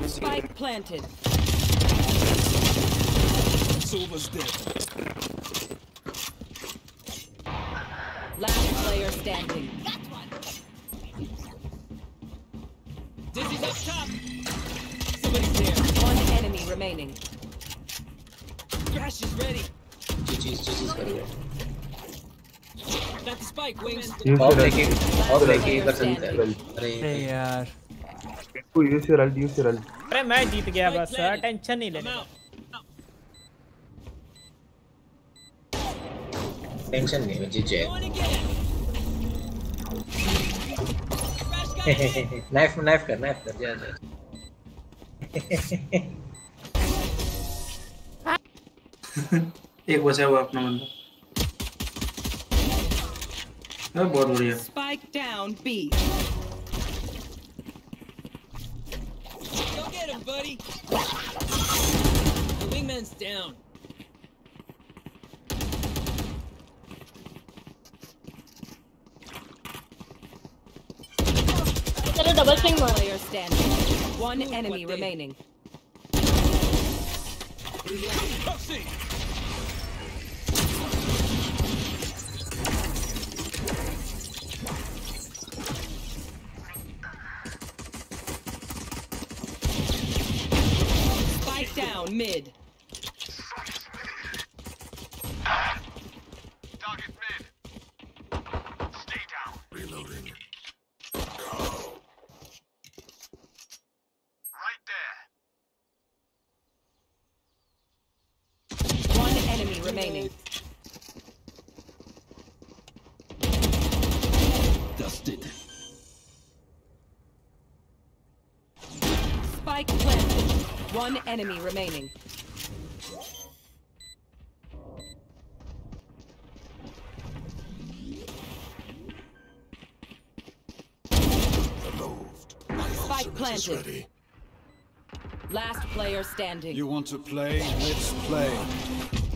Spike planted. Silver's dead. Last player standing. Dizzy's up top. Somebody's there. One enemy remaining. Crash is ready. GG's कर गए. Got the spike, Wings. Off लेके कर सकते हैं. अरे अरे यार यूज योर अल्ट. अरे मैं जीत गया बस टेंशन नहीं लेना. टेंशन नहीं मैं जीत जाएगा. नाइफ कर जा. एक बचा हुआ अपना बंदा. बहुत बढ़िया. Spike down B. Go get him, buddy. The wingman's down. Double player standing. One enemy remaining. Spike down mid. Target mid. Stay down. Reloading. Right there. One enemy remaining. Dusted. Spike planted. One enemy remaining. Spike planted. Last player standing. You want to play? Let's play.